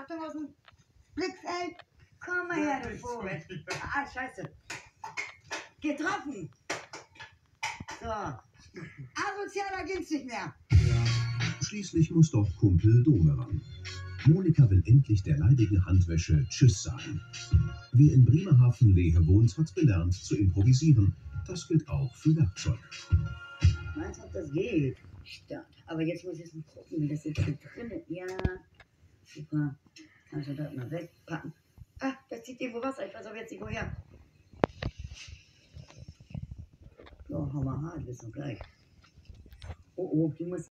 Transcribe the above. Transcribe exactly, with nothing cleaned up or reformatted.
Achtung, aus dem Blickfeld. Komm mal her, du Vogel. Ah, scheiße. Getroffen. So. Asozialer ging's nicht mehr. Ja. Schließlich muss doch Kumpel Dome ran. Monika will endlich der leidigen Handwäsche Tschüss sagen. Wer in Bremerhaven Lehe wohnt, hat gelernt zu improvisieren. Das gilt auch für Werkzeug. Meinst du, ob das geht? Stimmt. Aber jetzt muss ich jetzt mal gucken, wie das jetzt hier drin ist. Ja, super. Kannst du das mal wegpacken. Ah, da zieht irgendwo Wasser. Ich weiß aber jetzt nicht woher. So, hau mal hart, bis noch gleich. Oh, oh, die muss